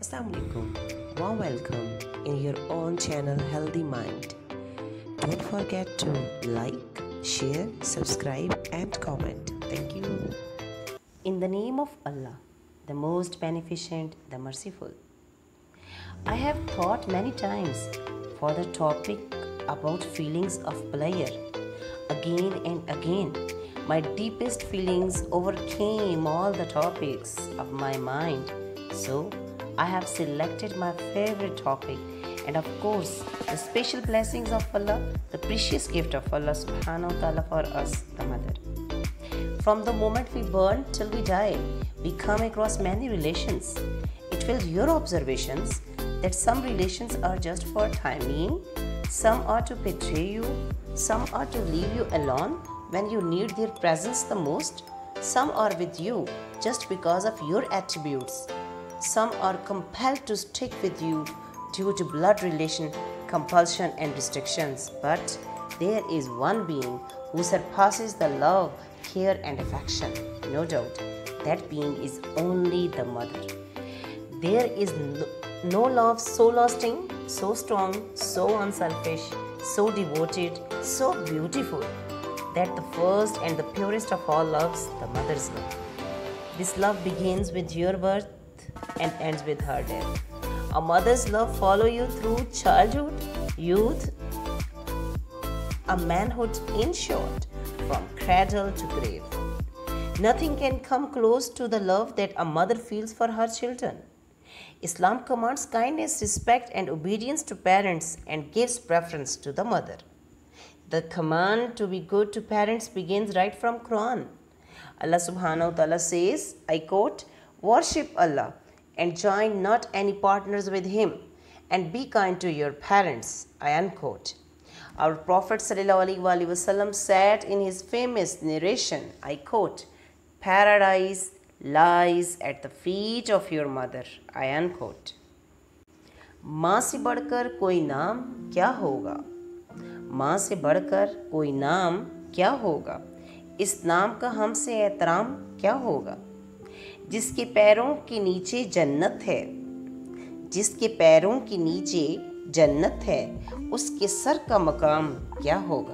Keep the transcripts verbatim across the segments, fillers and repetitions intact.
Assalamualaikum. Warm welcome in your own channel Healthy Mind. Don't forget to like, share, subscribe and comment. Thank you. In the name of Allah, the most beneficent, the merciful. I have thought many times for the topic about feelings of pleasure. Again and again, my deepest feelings overcame all the topics of my mind. So, I have selected my favorite topic and of course, the special blessings of Allah, the precious gift of Allah subhanahu wa ta'ala for us, the mother. From the moment we born till we die, we come across many relations. It will your observations that some relations are just for time being, some are to betray you, some are to leave you alone when you need their presence the most, some are with you just because of your attributes, some are compelled to stick with you due to blood relation, compulsion and restrictions. But there is one being who surpasses the love, care and affection. No doubt, that being is only the mother. There is no, no love so lasting, so strong, so unselfish, so devoted, so beautiful, that the first and the purest of all loves, the mother's love. This love begins with your birth and ends with her death. A mother's love follows you through childhood, youth, a manhood, in short, from cradle to grave. Nothing can come close to the love that a mother feels for her children. Islam commands kindness, respect and obedience to parents and gives preference to the mother. The command to be good to parents begins right from Quran. Allah subhanahu wa ta'ala says, I quote, worship Allah and join not any partners with Him and be kind to your parents, I unquote. Our Prophet sallallahu alaihi wasallam said in his famous narration, I quote, paradise lies at the feet of your mother, I unquote. माँ से बढ़कर कोई नाम क्या होगा? माँ से बढ़कर कोई नाम क्या होगा? इस नाम का हमसे एहतराम क्या होगा? जिसके पैरों के नीचे जन्नत है, जिसके पैरों के नीचे जन्नत है, उसके सर का मकाम क्या होगा?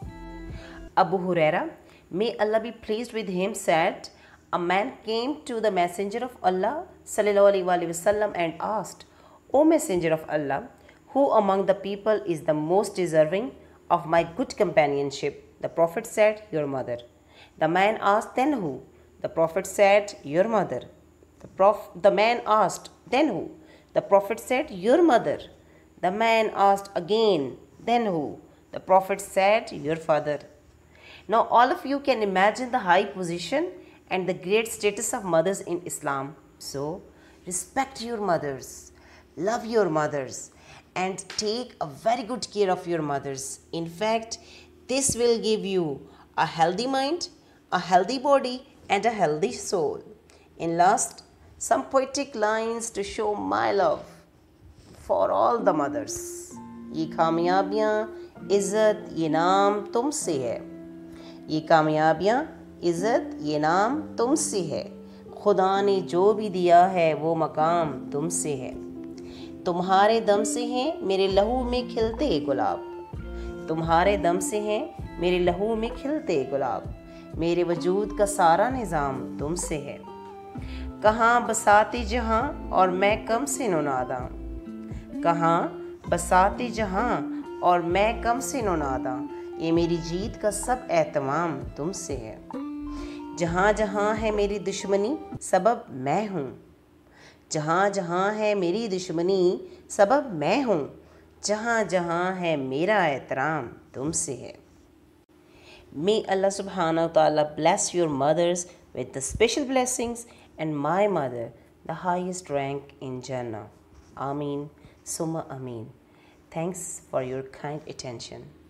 Abu Huraira, may Allah be pleased with him, said, a man came to the messenger of Allah sallallahu alaihi wasallam and asked, O messenger of Allah, who among the people is the most deserving of my good companionship? The Prophet said, your mother. The man asked, then who? The Prophet said, your mother. The, prof- the man asked, then who? The Prophet said, your mother. The man asked again, then who? The Prophet said, your father. Now all of you can imagine the high position and the great status of mothers in Islam. So, respect your mothers, love your mothers, and take a very good care of your mothers. In fact, this will give you a healthy mind, a healthy body, and a healthy soul. In last, some poetic lines to show my love for all the mothers. ये कामयाबियाँ इज़्ज़त ये नाम तुमसे है, ये कामयाबियाँ इज़्ज़त ये नाम तुमसे है, खुदा ने जो भी दिया है वो मकाम तुमसे है, तुम्हारे दम से हैं मेरे लहू में खिलते गुलाब, तुम्हारे दम से हैं मेरे लहू में खिलते गुलाब, मेरे वजूद का सारा निज़ाम तुमसे है, कहाँ बसाती जहाँ और मैं कम से नादा, कहाँ बसाती जहाँ और मैं कम से नादा, ये मेरी जीत का सब एहतमाम तुमसे है, जहाँ जहाँ है मेरी दुश्मनी सबब मैं हूँ, जहाँ जहाँ है मेरी दुश्मनी सबब मैं हूँ, जहाँ जहाँ है मेरा एहतराम तुमसे है. May Allah subhanahu wa ta'ala bless your mothers with the special blessings and my mother the highest rank in Jannah. Ameen, Summa Ameen. Thanks for your kind attention.